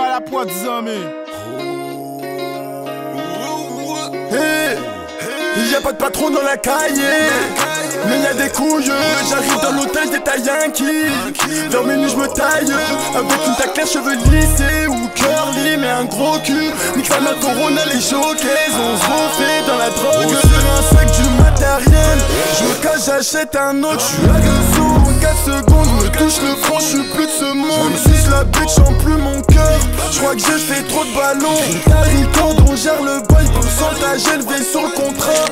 la poids des hommes. Hey, y'a pas de patron dans la cahier, mais y'a des couilles. J'arrive dans l'hôtel des Yankees. Vers minuit j'me taille avec une taclée, cheveux lissés ou curly, mais un gros cul. Nique sa mère, Corona, les showcases. On se refait dans la drogue. Sur un sac du matériel, j'me cache, j'achète un autre. J'suis agressif en 4 secondes, me touche le front, j'suis plus de ce monde. Suce la bitch, en plus mon cœur. J'crois que j'ai fait trop de ballons. Record, on gère le boy, pourcentage élevé sur le contrat.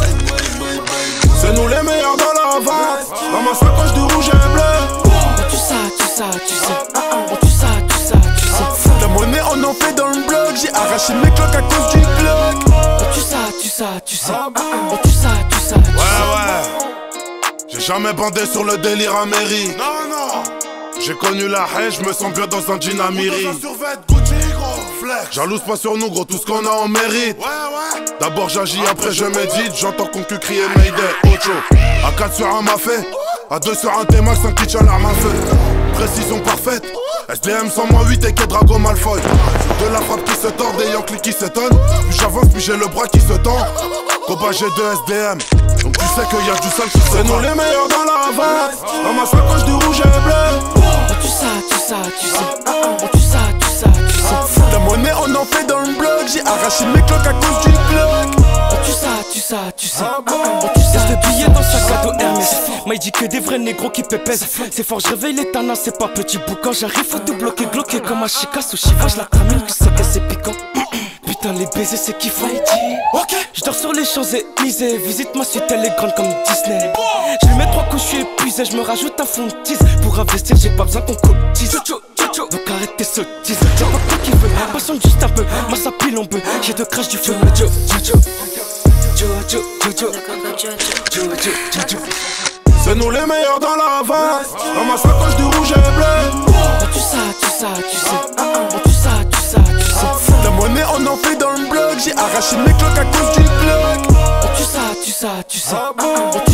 C'est nous les meilleurs dans la vente. Dans ma sacoche de rouge et bleu. Tu sais, tu sais, tu sais. Tu sais, tu sais, tu sais. La monnaie on en fait dans le bloc. J'ai arraché mes cloques à cause du clock. Tu sais, tu sais, tu sais. Tu sais, tu sais, tu sais. Ouais. J'ai jamais bandé sur le délire à mairie. Non. J'ai connu la haine, je me sens bien dans un jean à mairie. Jalouse pas sur nous gros, tout ce qu'on a on mérite. Ouais. D'abord j'agis, après je médite. J'entends qu'on cul crier Mayday, Ocho. À 4 sur un mafé, à 2 sur un T-Max, un kitchen l'arme à feu. Précision parfaite, SDM 100-8 et Drago Malfoy. De la frappe qui se tord, des Yankees qui s'étonnent. Plus j'avance, plus j'ai le bras qui se tend. Combat j'ai 2 SDM, donc tu sais qu'il y a du sale qui se C'est nous les meilleurs dans la vente. Dans ma sacoche de rouge et bleu. Tu sais, tu sais, tu sais. Tu sais, tu sais, tu sais. La monnaie on en fait dans le bloc. J'ai arraché mes cloques à cause du clock. Tu sais, tu sais, tu sais. Tu sais, le billet dans sac à dos Hermès. M'a dit que des vrais négros qui pépèsent. C'est fort, je réveille les tanas, c'est pas petit boucan. J'arrive, faut tout bloquer, gloquer comme un chica. Sous Shiva, je la tramine, que c'est que c'est piquant. Putain, les baisers, c'est kiffant. Ok, je dors sur les Champs-Élysées. Visite ma suite, elle est grande comme Disney. Je lui mets 3 coups, je suis épuisé. Je me rajoute un fond de tease. Pour investir, j'ai pas besoin qu'on cotise. Donc arrête tes sottises. J'ai pas tout qui veut, patiente juste un peu. Moi ça pile en peu, j'ai de crash du feu. C'est nous les meilleurs dans la vente. Dans ma sacoche de rouge et bleu. Tu sais, tu sais, tu sais. Tu sais, tu sais, tu sais. La monnaie on en fait dans le bloc. J'ai arraché mes cloques à cause du clock. Tu sais, tu sais, tu sais.